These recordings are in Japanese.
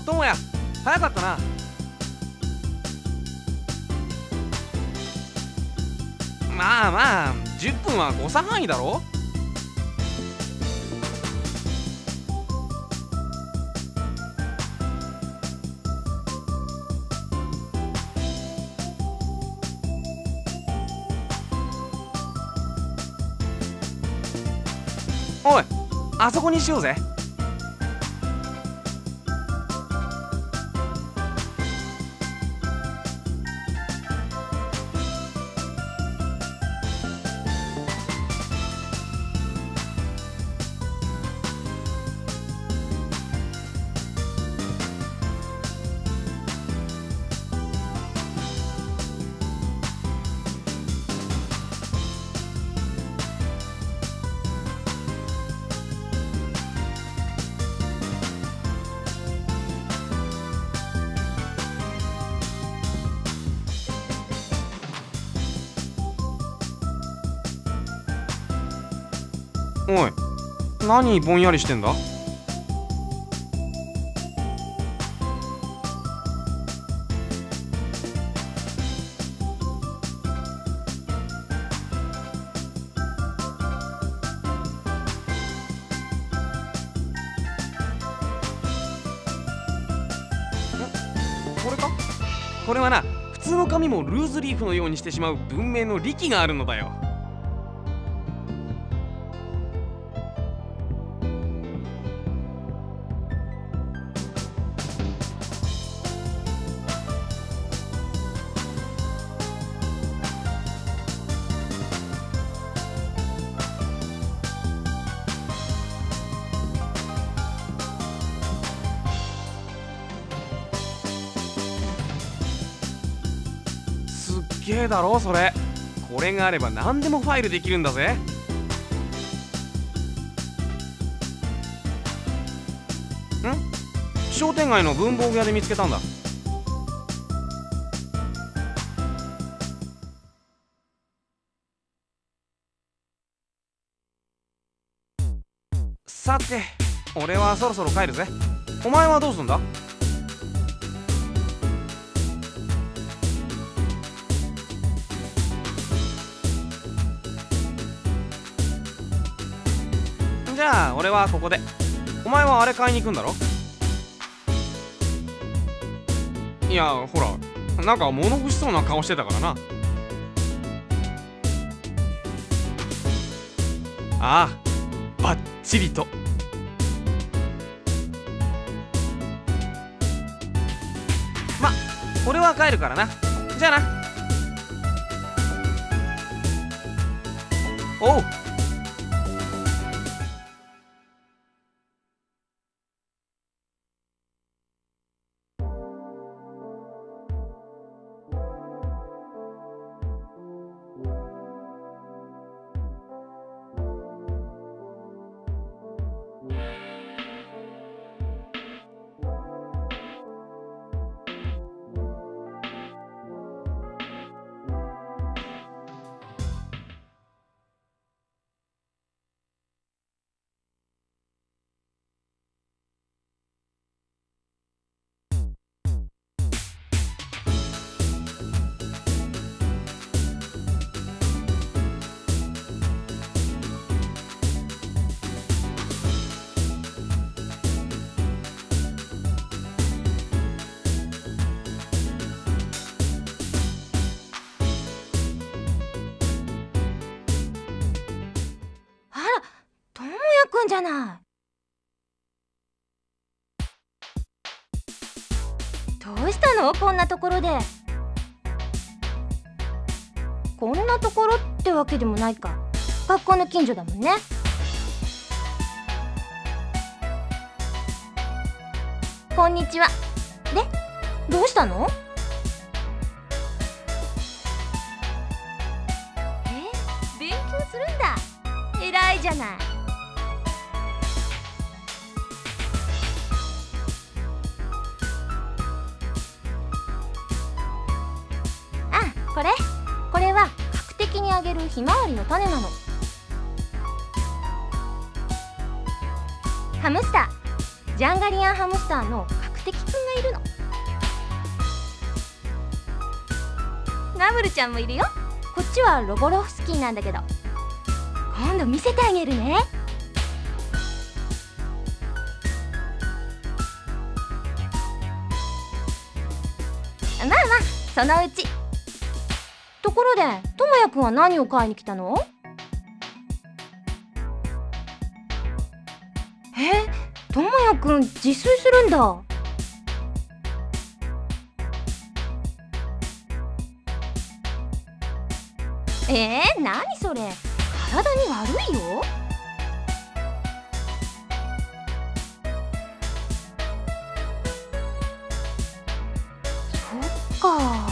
お、ともや、早かったな。まあまあ、10分は誤差範囲だろ。おい、あそこにしようぜ。おい、何ぼんやりしてんだ。これか。これはな、普通の紙もルーズリーフのようにしてしまう文明の利器があるのだよ。すっげえだろそれ。これがあれば何でもファイルできるんだぜ。商店街の文房具屋で見つけたんだ。さて、俺はそろそろ帰るぜ。お前はどうすんだ。じゃあ俺はここで。お前はあれ買いに行くんだろ。いや、ほら、なんか物欲しそうな顔してたからな。ああ、バッチリと。ま、俺は帰るからな。じゃあな。おう。 くんじゃない。どうしたのこんなところで。こんなところってわけでもないか。学校の近所だもんね。こんにちは。で、どうしたの？勉強するんだ。偉いじゃない。これは角的にあげるひまわりの種なの。ハムスター、ジャンガリアンハムスターの角的クがいるの。ガブルちゃんもいるよ。こっちはロボロフスキーなんだけど、今度見せてあげるね。まあまあそのうち。ところでともやくんは何を買いに来たの？ともやくん自炊するんだ。何それ、体に悪いよ。そっか。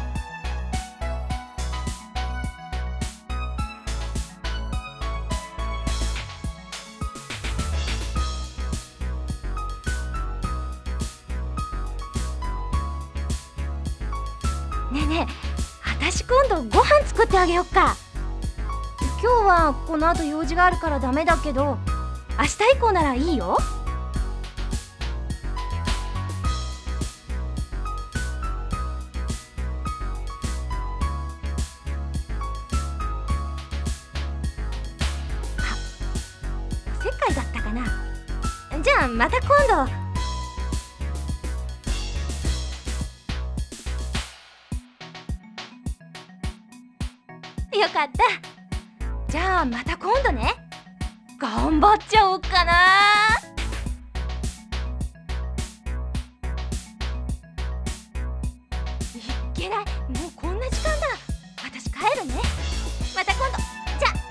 ねえねえ、私今度ご飯作ってあげよっか。今日はこの後用事があるからダメだけど、明日以降ならいいよ。あ、おせっかいだったかな。じゃあまた今度。よかった。じゃあまた今度ね。頑張っちゃおうかな。いけない、もうこんな時間だ。私帰るね。また今度。じゃあ。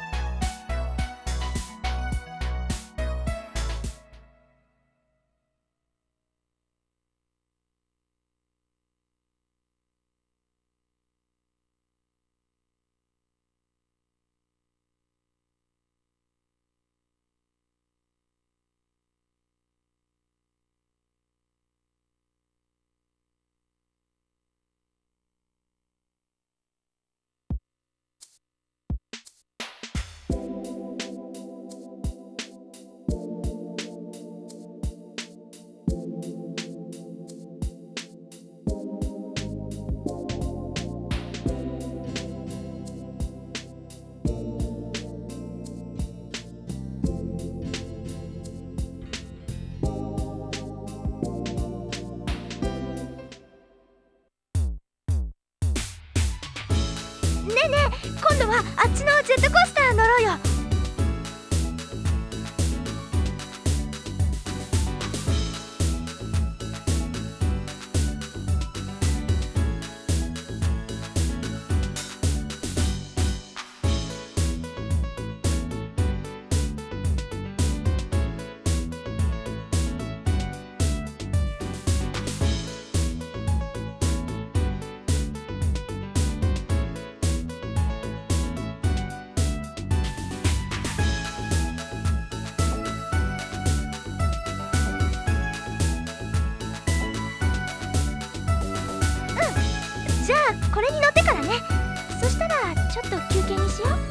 ねえねえ、今度はあっちのジェットコースター乗ろうよ。じゃあこれに乗ってからね。そしたらちょっと休憩にしよう。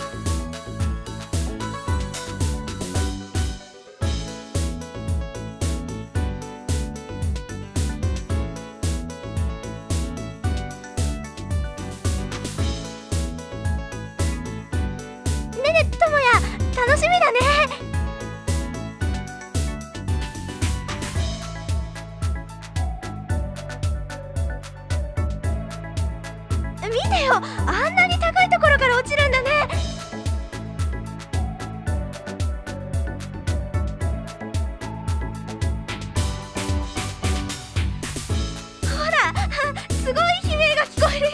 ねえねえ、ともや、楽しみだね。見てよ、あんなに高いところから落ちるんだね。ほら、すごい悲鳴が聞こえるよ。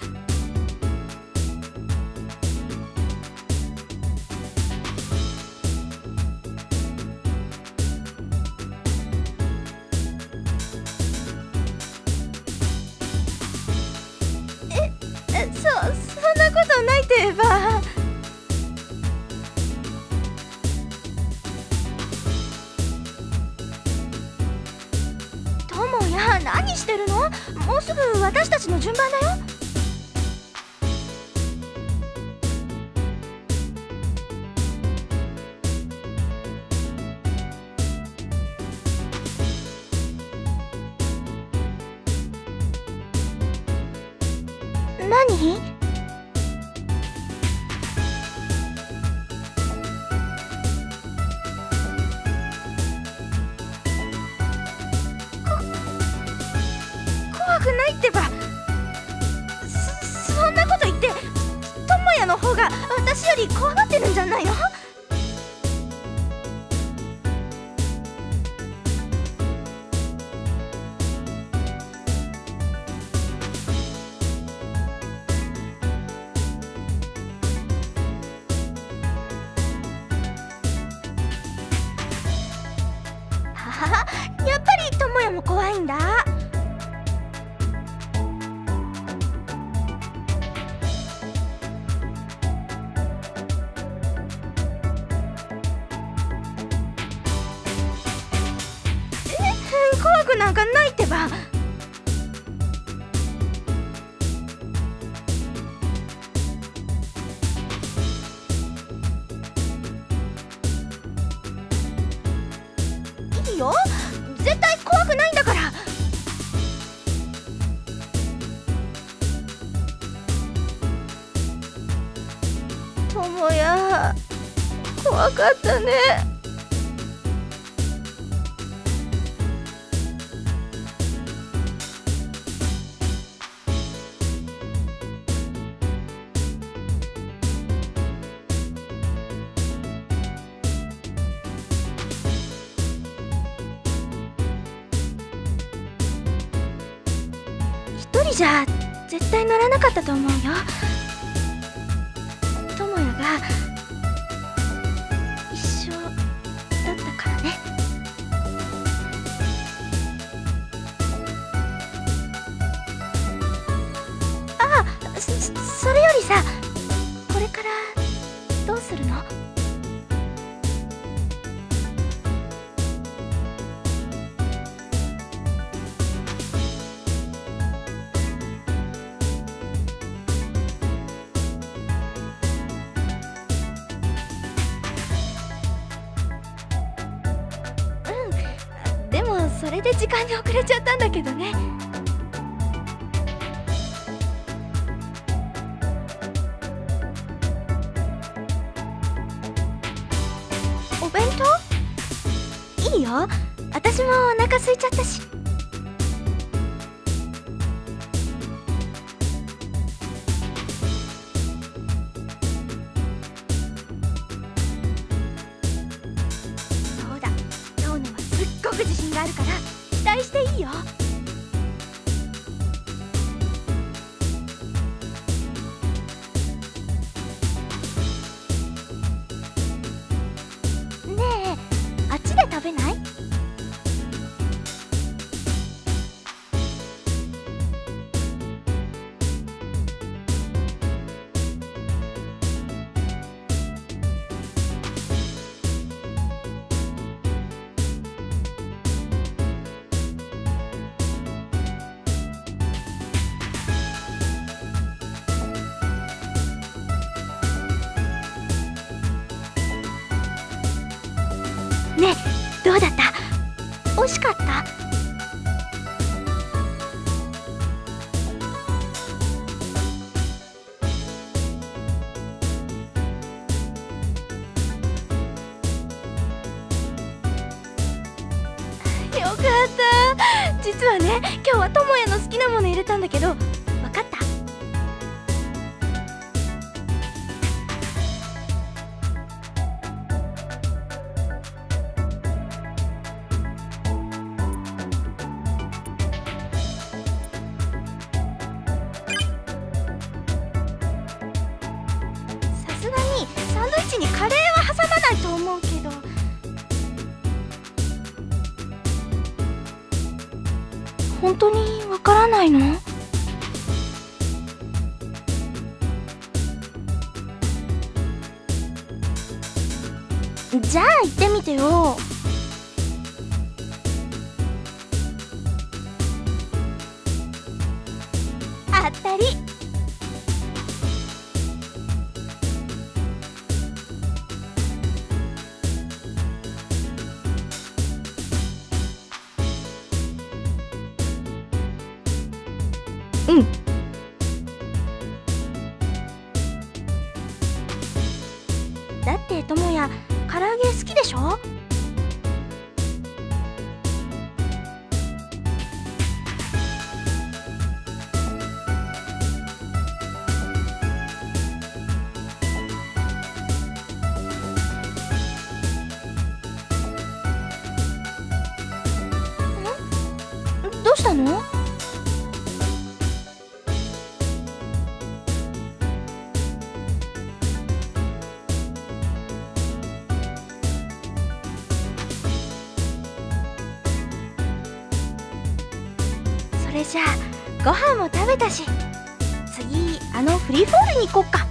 そんなことないって言えば。ともや、何してるの？もうすぐ私たちの順番だよ。ね何？怖くないってば。そんなこと言って智也の方が私より怖がってるんじゃないの？やっぱり智也も怖いんだ。怖くなんかないってば。いいよ、絶対怖くないんだから。智也、怖かったね。一人じゃ絶対乗らなかったと思うよ。智也が一緒だったからね。ああ、それよりさ、これからどうするの？でもそれで時間に遅れちゃったんだけどね。お弁当？いいよ、私もお腹空いちゃったし。そうだ、今日のはすっごく自信があるから期待していいよ。ねえ、あっちで食べない？ねえ、どうだった？美味しかった？よかった。実はね、今日は智也の好きなもの入れたんだけど、わかった？さすがにサンドイッチにカレーは挟まないと思うけど。本当にわからないの？じゃあ行ってみてよ。あったり。うん。 ともや唐揚げ好きでしょ？どうしたの？それじゃあご飯も食べたし、次フリーフォールに行こっか。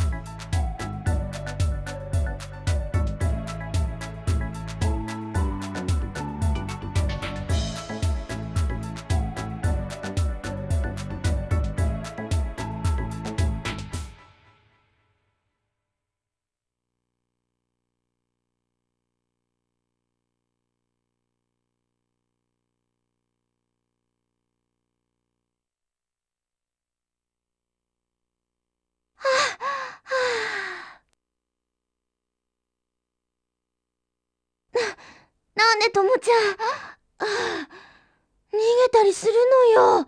なんでともちゃん、逃げたりするのよ。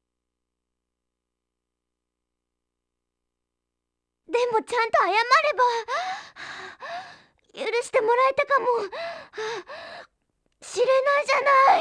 でもちゃんと謝れば許してもらえたかもしれないじゃない。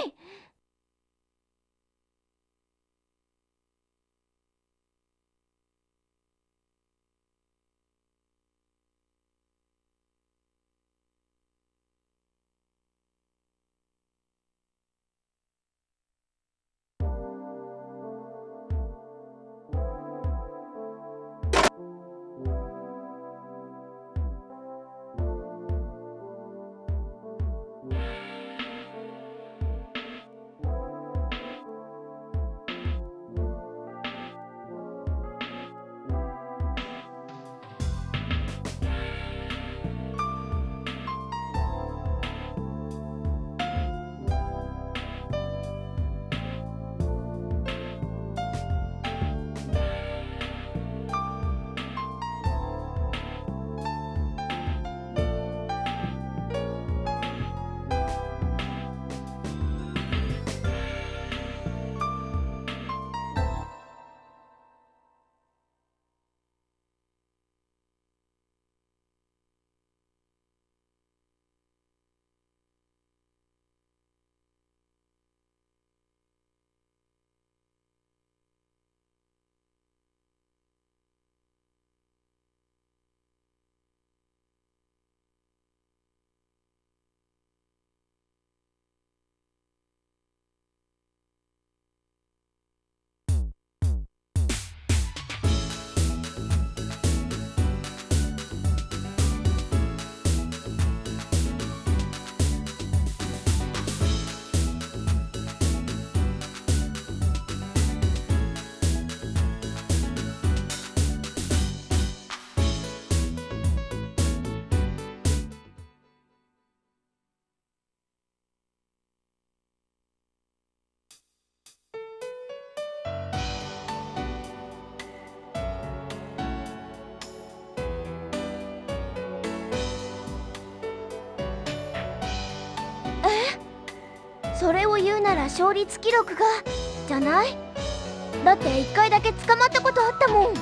それを言うなら勝率記録がじゃない？だって1回だけ捕まったことあったもん。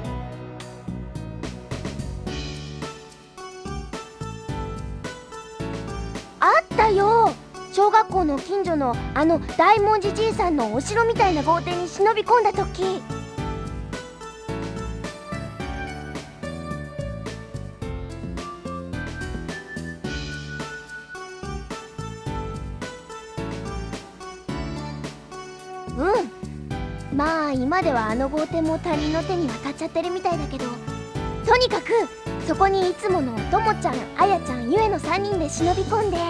あったよ。小学校の近所の大文字じいさんのお城みたいな豪邸に忍び込んだ時。まあ今では豪邸も他人の手に渡っちゃってるみたいだけど、とにかくそこにいつものともちゃん、あやちゃん、ゆえの3人で忍び込んで、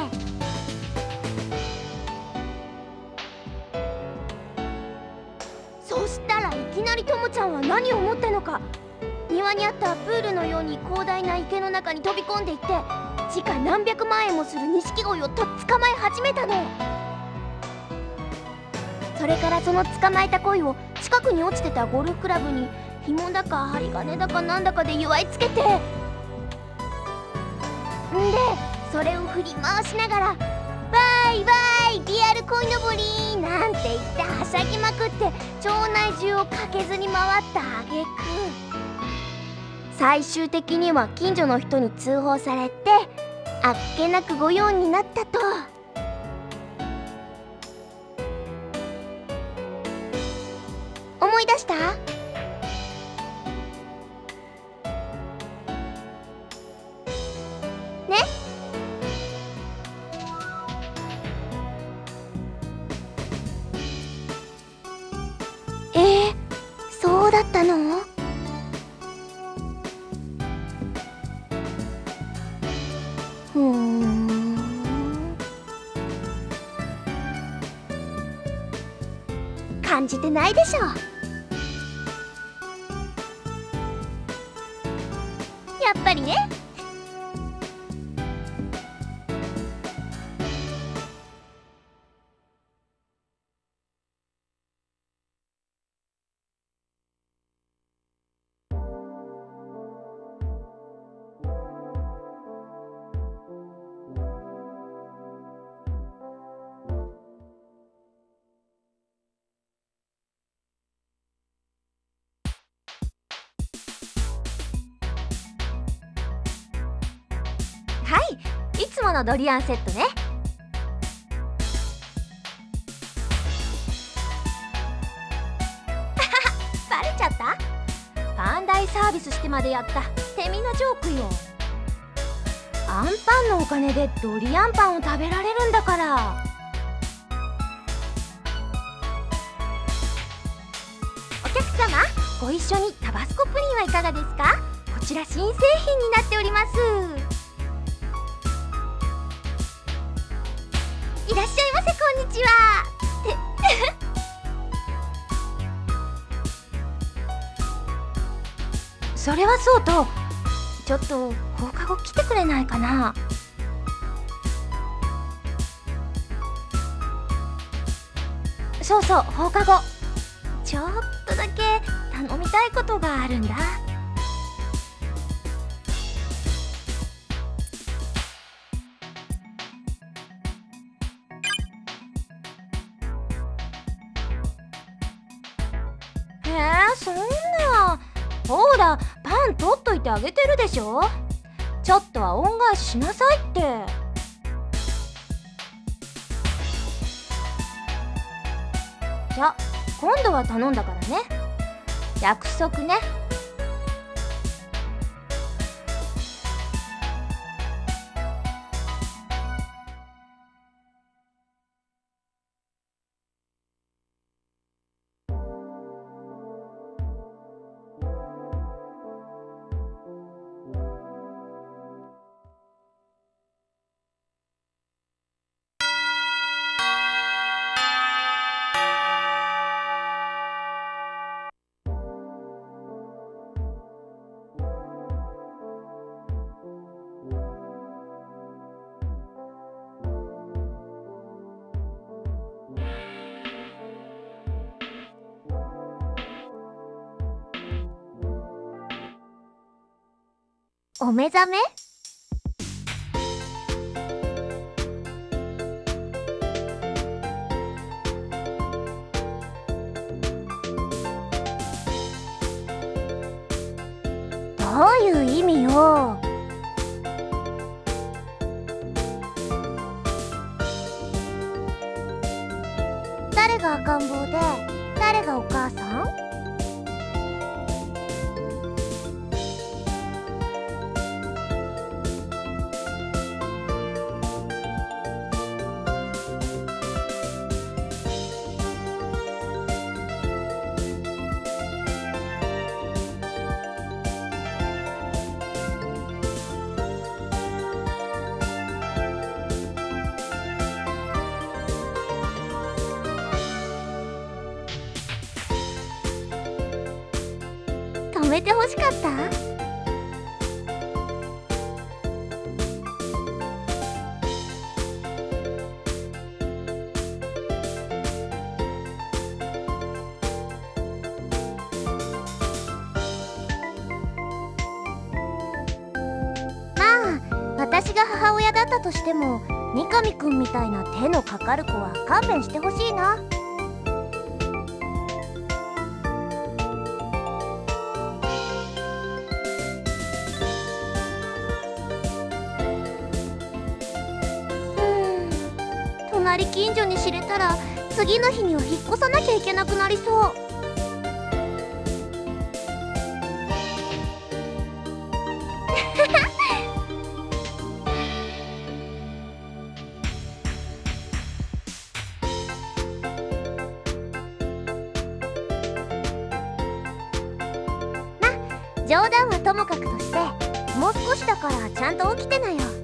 そしたらいきなりともちゃんは何を思ったのか、庭にあったプールのように広大な池の中に飛び込んでいって、時価何百万円もする錦鯉を捕まえ始めたの。それからその捕まえた鯉を近くに落ちてたゴルフクラブに紐だか針金だかなんだかで結いつけて、 んでそれを振り回しながら「わーいわーいリアル鯉のぼり」なんて言ってはしゃぎまくって町内中を駆けずに回った挙句、最終的には近所の人に通報されてあっけなく御用になったと。思い出した？ね？そうだったの？感じてないでしょ。やっぱりね。はい、いつものドリアンセットね。バレちゃった？パンダイサービスしてまでやった手間なジョークよ。アンパンのお金でドリアンパンを食べられるんだから。お客様、ご一緒にタバスコプリンはいかがですか？こちら新製品になっております。いらっしゃいませ、こんにちは。それはそうと、ちょっと放課後来てくれないかな。そうそう、放課後ちょっとだけ頼みたいことがあるんだ。そんな、ほらパン取っといてあげてるでしょ。ちょっとは恩返ししなさいって。じゃ、今度は頼んだからね。約束ね。お目覚め？どういう意味よ。誰が赤ん坊で誰がお母さん？止めてほしかった？まあ、私がが母親だったとしても三上くんみたいな手のかかる子は勘弁してほしいな。隣近所に知れたら次の日には引っ越さなきゃいけなくなりそう。冗談はともかくとして、もう少しだからちゃんと起きてなよ。